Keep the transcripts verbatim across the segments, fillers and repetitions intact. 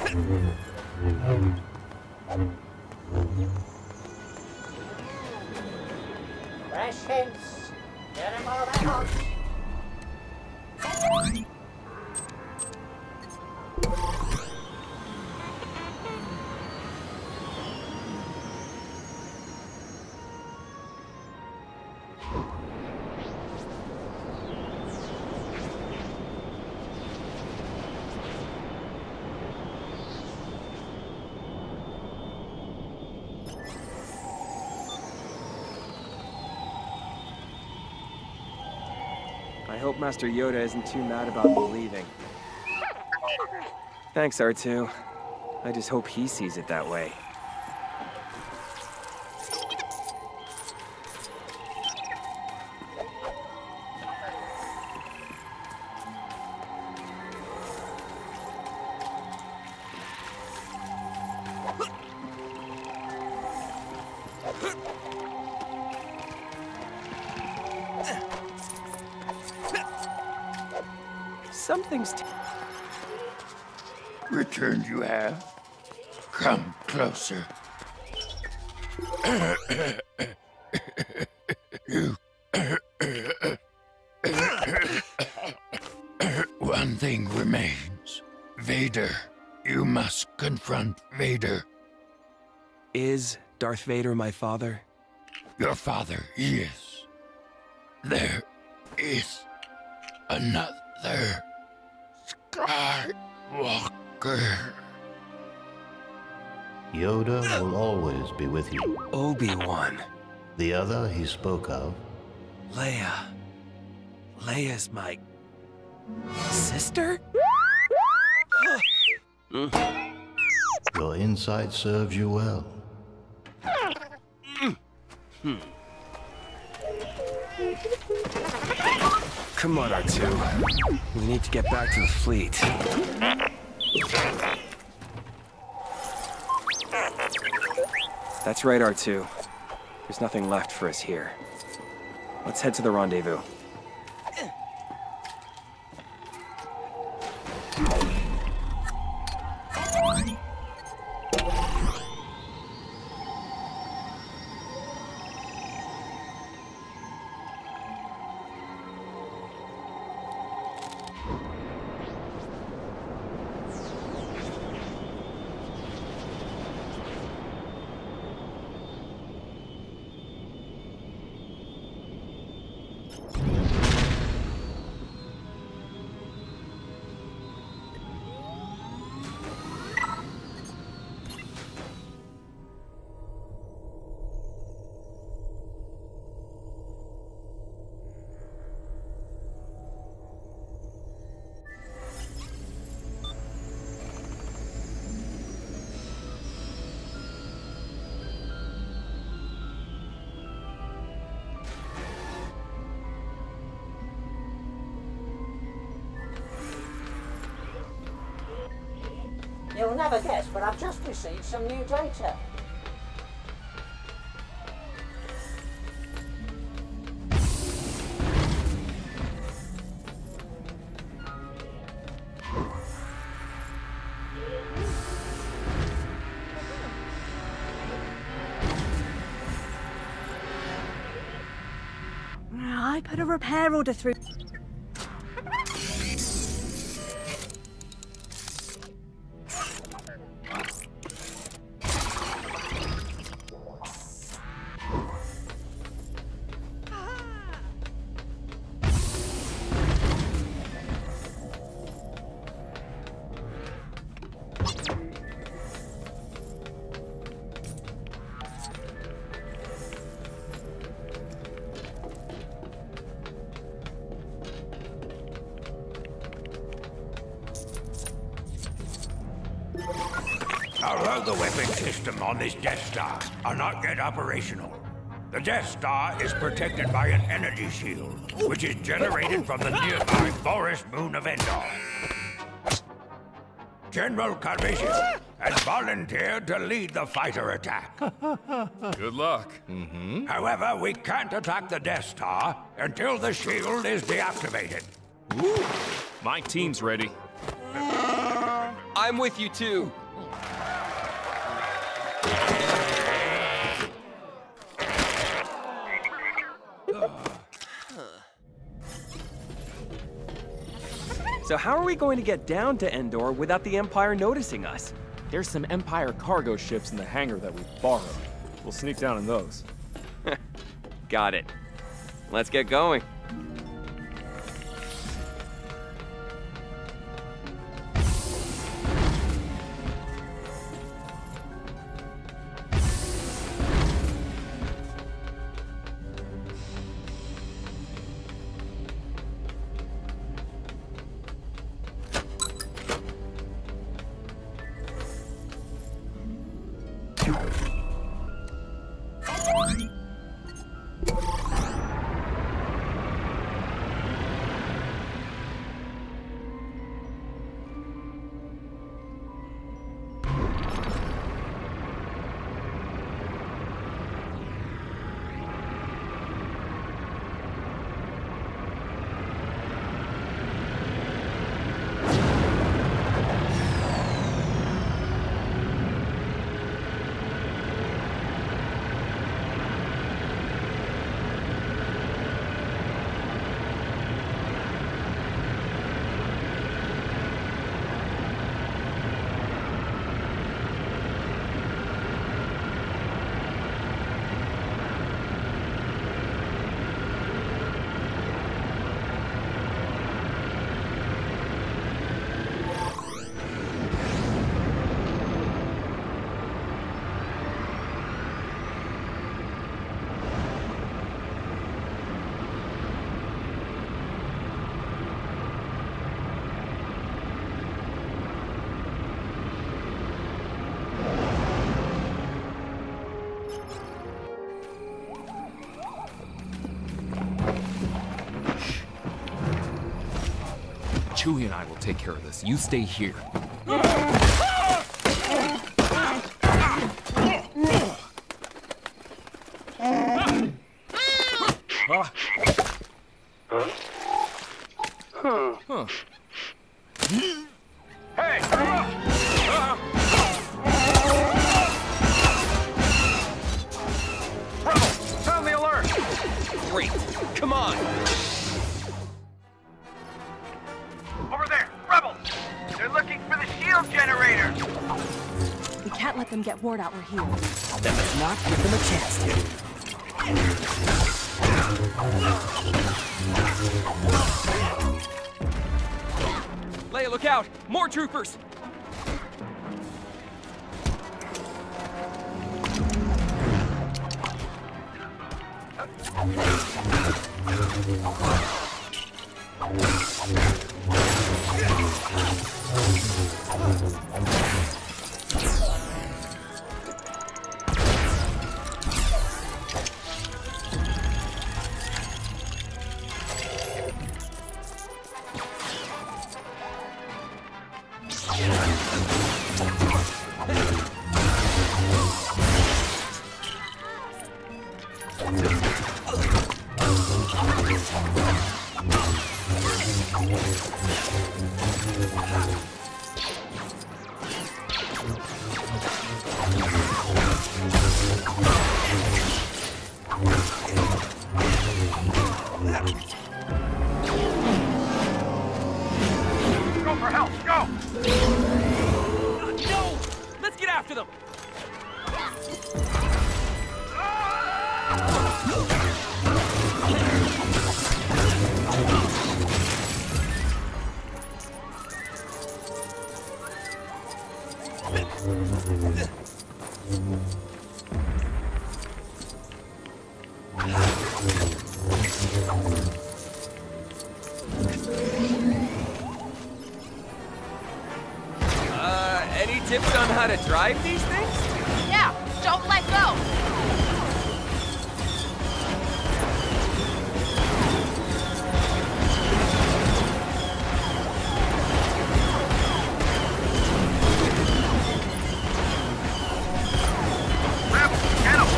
Fresh hints. Get him all that hot. I hope Master Yoda isn't too mad about me leaving. Thanks, R two. I just hope he sees it that way. Something's t- Returned you have? Come closer. You... One thing remains. Vader. You must confront Vader. Is Darth Vader my father? Your father, yes. There is another Skywalker. Yoda will always be with you. Obi-Wan. The other he spoke of, Leia. Leia's my... sister? your insight serves you well. Hmm. Come on, R two. We need to get back to the fleet. That's right, R two. There's nothing left for us here. Let's head to the rendezvous. You'll never guess, but I've just received some new data. I put a repair order through. Although the weapon system on this Death Star are not yet operational, the Death Star is protected by an energy shield, which is generated from the nearby forest moon of Endor. General Calrissian has volunteered to lead the fighter attack. Good luck. Mm-hmm. However, we can't attack the Death Star until the shield is deactivated. Ooh. My team's ready. I'm with you too. So how are we going to get down to Endor without the Empire noticing us? There's some Empire cargo ships in the hangar that we borrowed. We'll sneak down in those. Got it. Let's get going. Chewie and I will take care of this. You stay here. Ah. Huh. Hey! Rebel, sound the alert! Great. Come on. Over there, Rebel! They're looking for the shield generator! We can't let them get word out we're here. Then let's not give them a chance to. Leia, look out! More troopers! Go for help, go! No! Let's get after them! Uh, any tips on how to drive these things? Yeah, don't let go. Rebel, get him!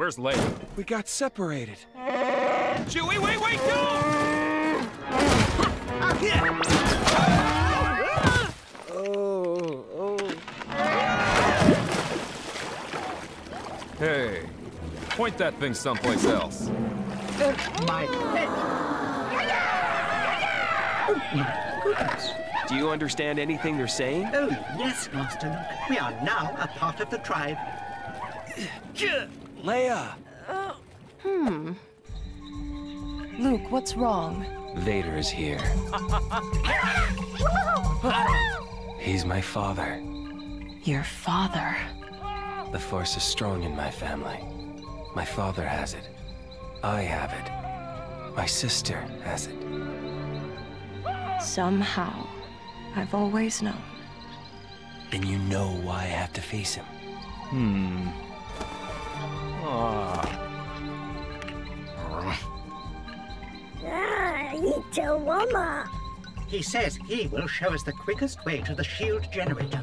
Where's Leia? We got separated. Chewie, wait, wait, no! Oh, oh. Hey, point that thing someplace else. My head. Oh, my goodness. Do you understand anything they're saying? Oh, yes, Master Luke. We are now a part of the tribe. Leia! Hmm. Luke, what's wrong? Vader is here. He's my father. Your father. The Force is strong in my family. My father has it. I have it. My sister has it. Somehow, I've always known. Then you know why I have to face him. Hmm. Ah. He says he will show us the quickest way to the shield generator.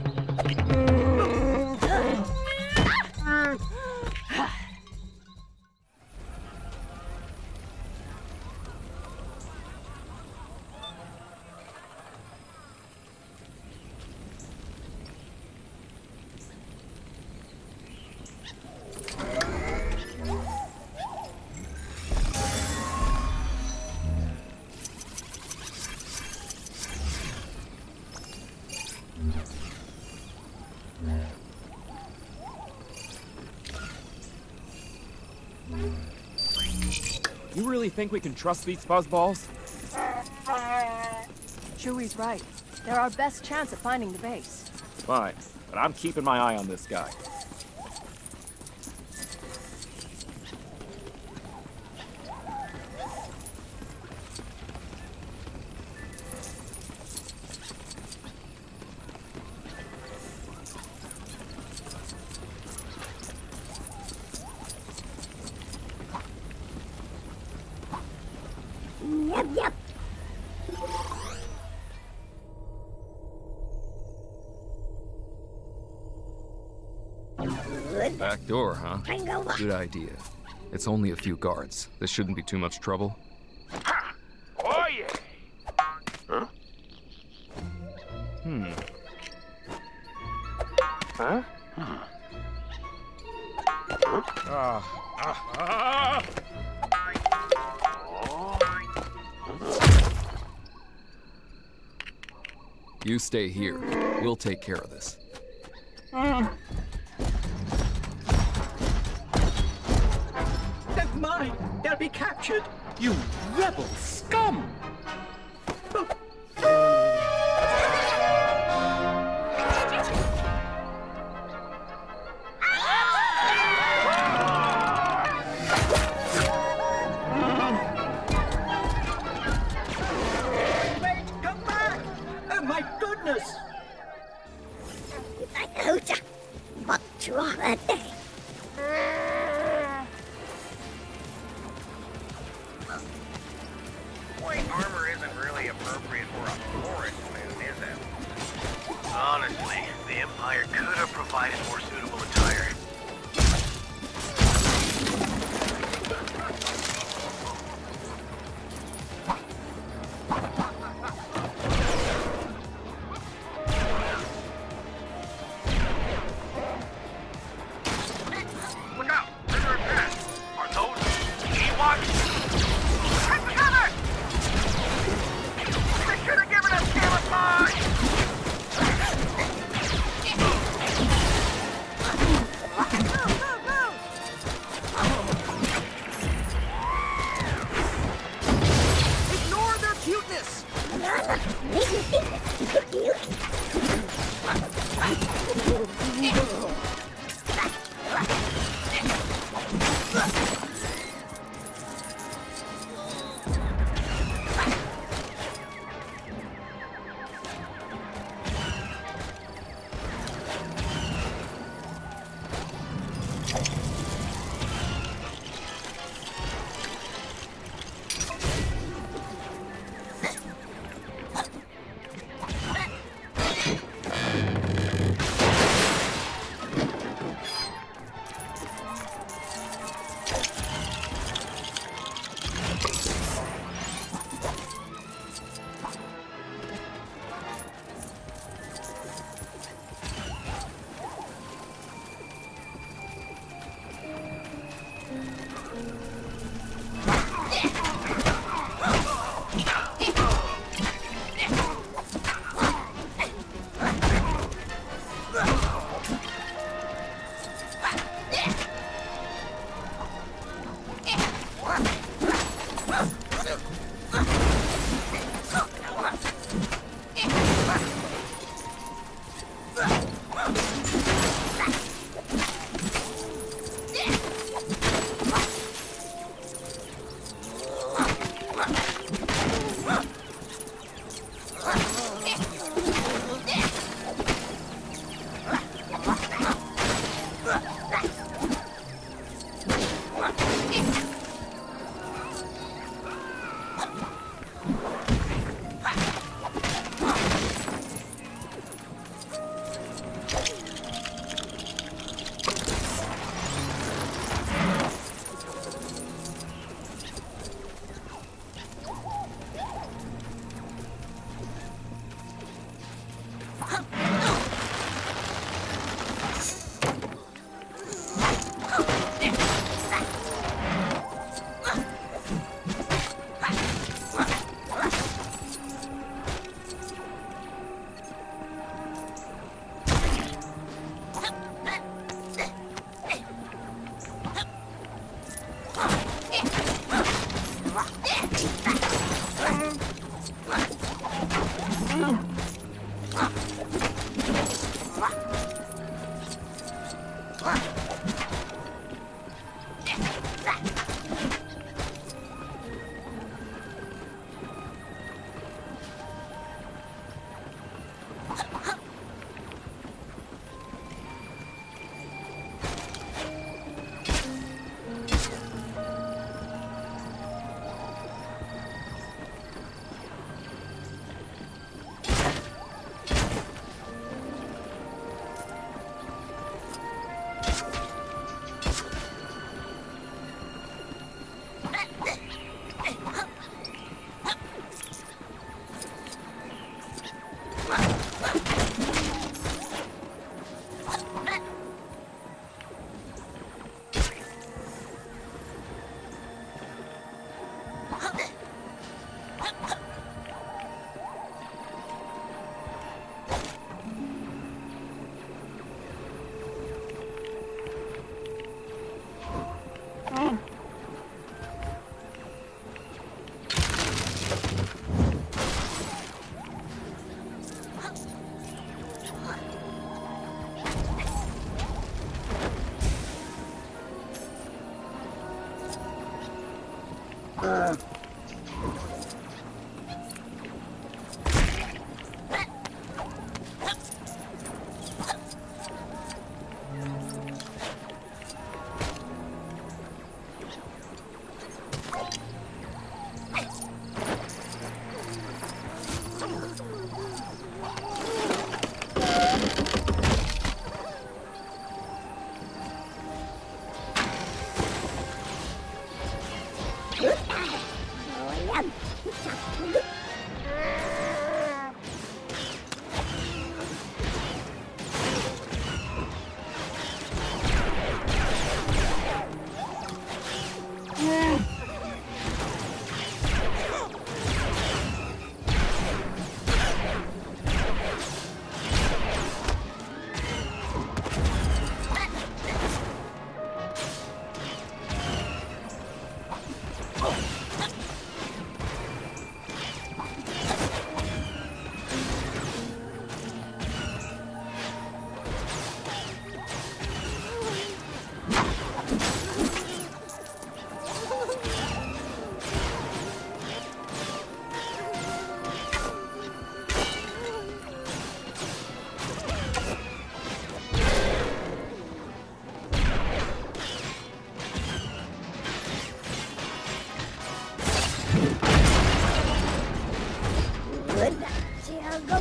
You really think we can trust these fuzzballs? Chewie's right. They're our best chance at finding the base. Fine, but I'm keeping my eye on this guy. Back door, huh? Good idea. It's only a few guards. This shouldn't be too much trouble. Oh, yeah. Huh? Hmm. Huh? Ah. Ah. You stay here. We'll take care of this. They're mine. They'll be captured. You rebel scum! Wait, come back! Oh my goodness! White armor isn't really appropriate for a forest moon, is it? Honestly, the Empire could have provided more suitable attire. Look out! There's a repent! Are those Ewoks? Take the cover! They should have given us camouflage!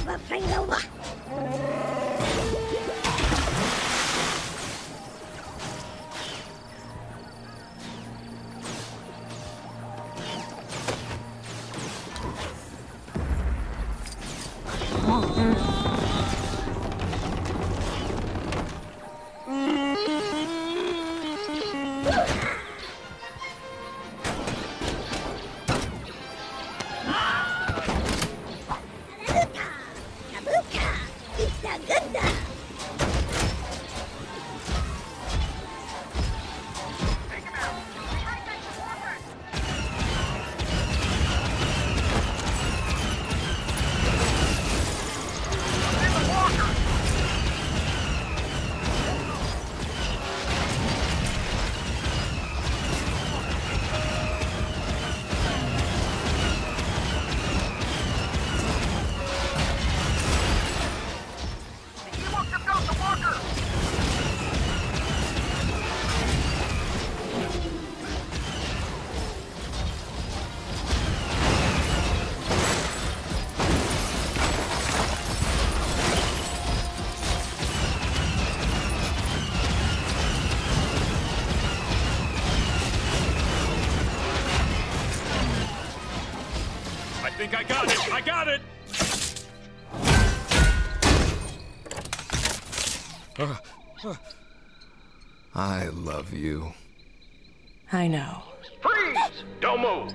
I think I got it! I got it! I love you. I know. Freeze! Don't move!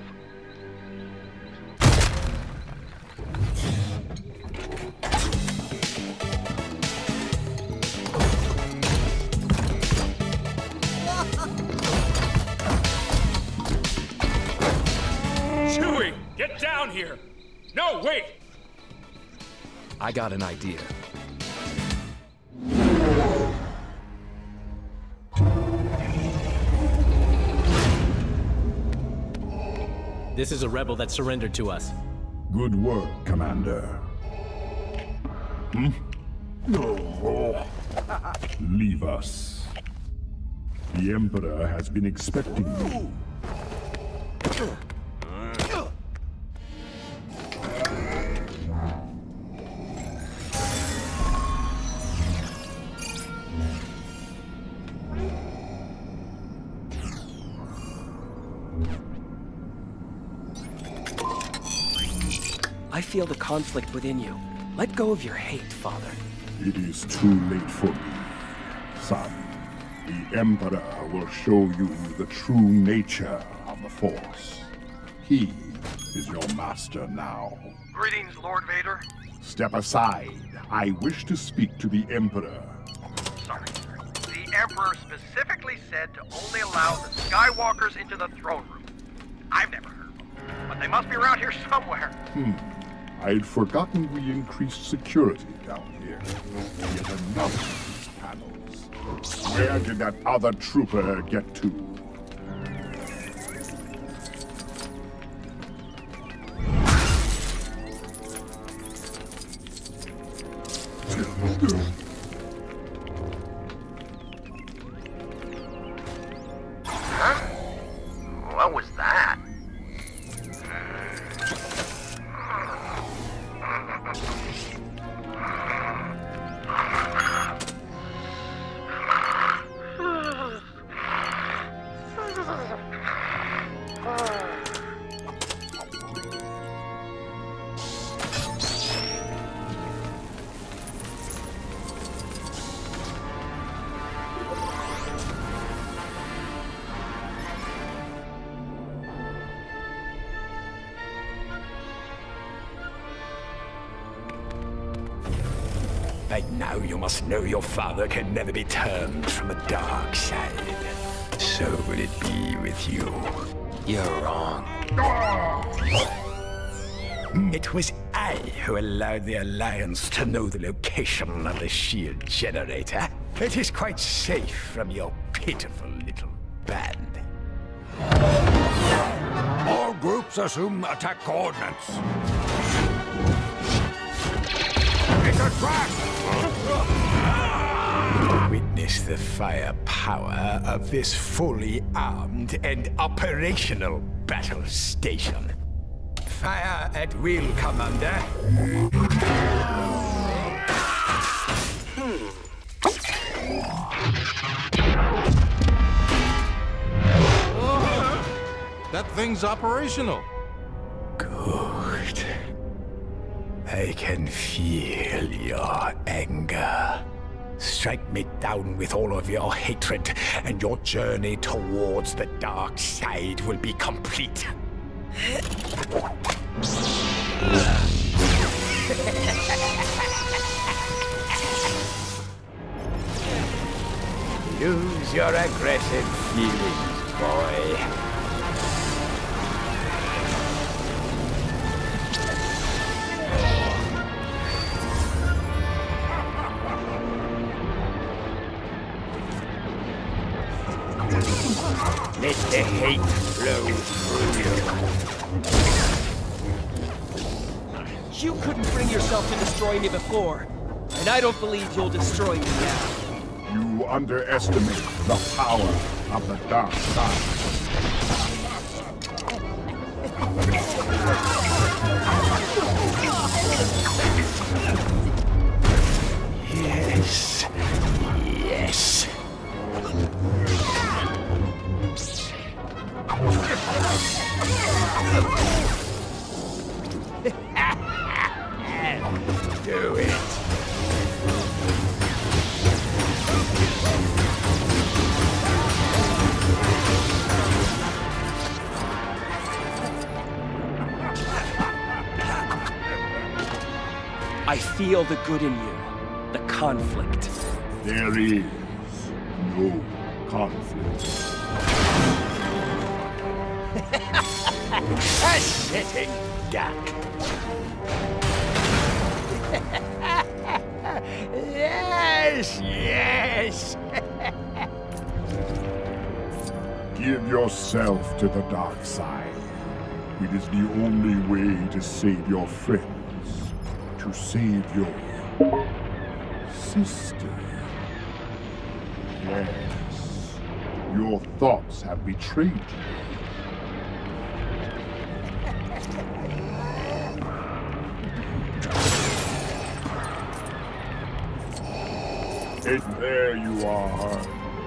Chewie! Get down here! No, wait! I got an idea. This is a rebel that surrendered to us. Good work, Commander. Hmm? No. Leave us. The Emperor has been expecting you. I feel the conflict within you. Let go of your hate, Father. It is too late for me, son. The Emperor will show you the true nature of the Force. He is your master now. Greetings, Lord Vader. Step aside. I wish to speak to the Emperor. Sorry, sir. The Emperor specifically said to only allow the Skywalkers into the throne room. I've never heard of them, but they must be around here somewhere. Hmm. I'd forgotten we increased security down here. Yet another of these panels. Where did that other trooper get to? Huh? What was that? By now you must know your father can never be turned from the dark side. So will it be with you. You're wrong. It was I who allowed the Alliance to know the location of the shield generator. It is quite safe from your pitiful little band. All groups assume attack coordinates. It's a trap! Witness the firepower of this fully armed and operational battle station. Fire at will, Commander. That thing's operational. Good. I can feel your anger. Strike me down with all of your hatred, and your journey towards the dark side will be complete. Use your aggressive feelings, boy. Let the hate flow through you. You couldn't bring yourself to destroy me before, and I don't believe you'll destroy me now. You underestimate the power of the dark side. Yes. Yes. Do it. I feel the good in you, the conflict. There is no conflict. A sitting duck. Yes, yes. Give yourself to the dark side. It is the only way to save your friends, to save your sister. Yes, your thoughts have betrayed you. And there you are.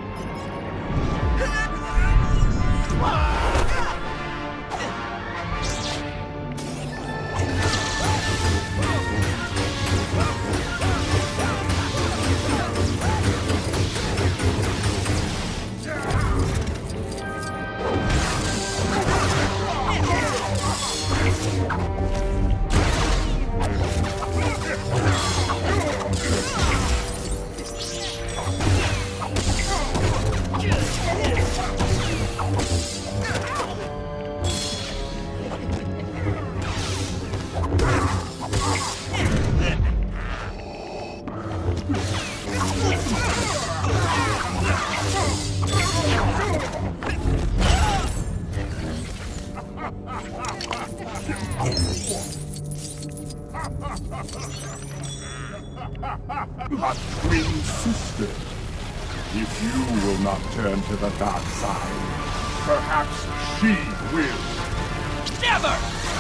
My twin sister. If you will not turn to the dark side, perhaps she will. Never!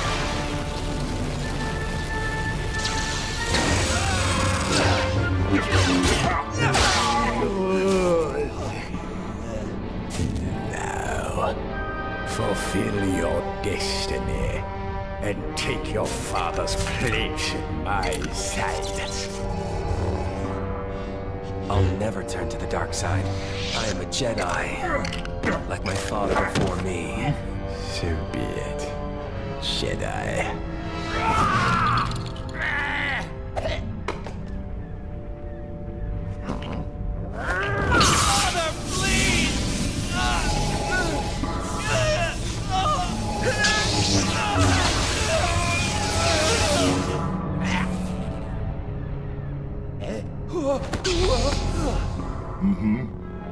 Now, fulfill your destiny and take your father's place at my side. I'll never turn to the dark side. I am a Jedi, like my father before me. So be it, Jedi. Father, please! Mm-hmm.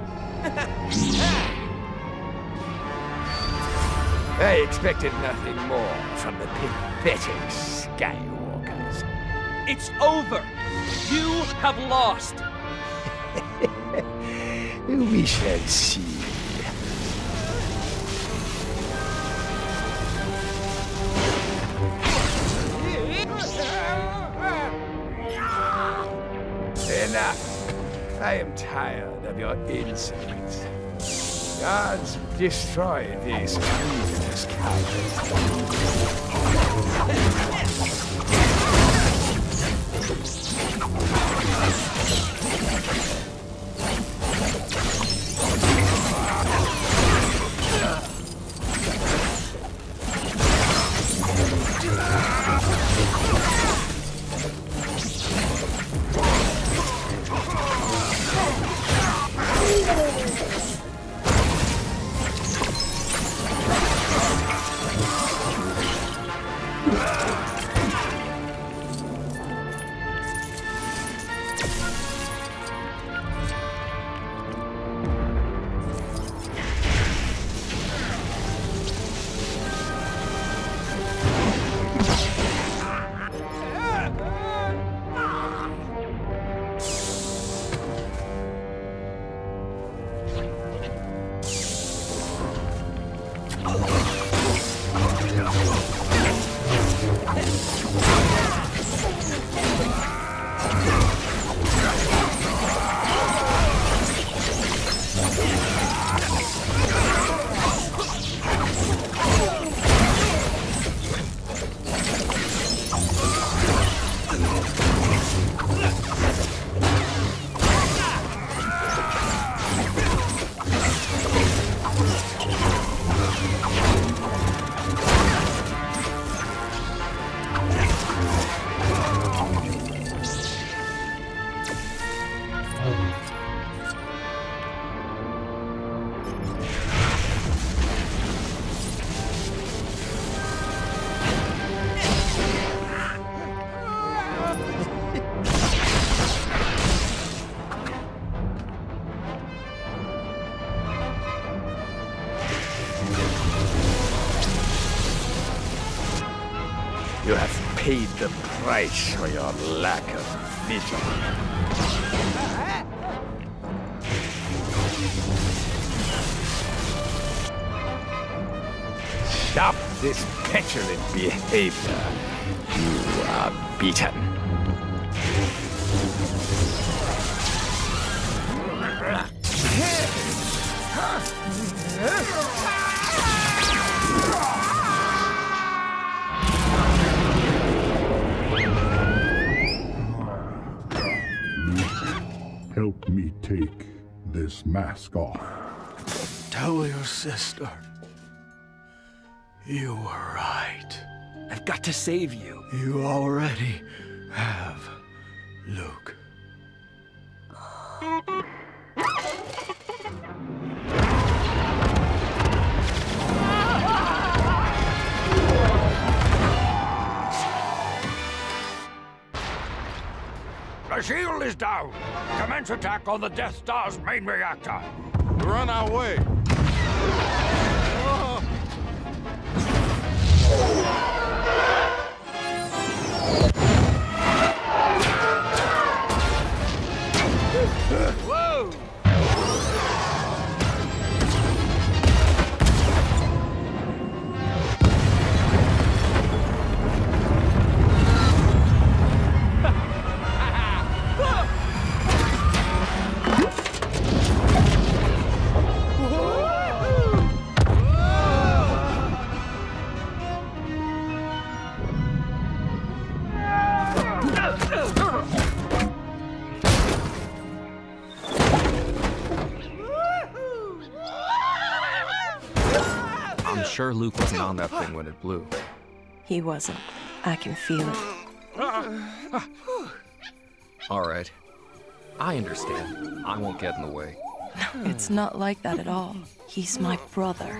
I expected nothing more from the pathetic Skywalkers. It's over! You have lost! We shall see. I am tired of your insolence. Gods, destroy these treasonous cowards. You have paid the price for your lack of vision. Stop this petulant behavior. You are beaten. Help me take this mask off. Tell your sister. You were right. I've got to save you. You already have, Luke. The shield is down. Commence attack on the Death Star's main reactor. We're on our way. Whoa! I'm sure Luke wasn't on that thing when it blew. He wasn't. I can feel it. All right. I understand. I won't get in the way. It's not like that at all. He's my brother.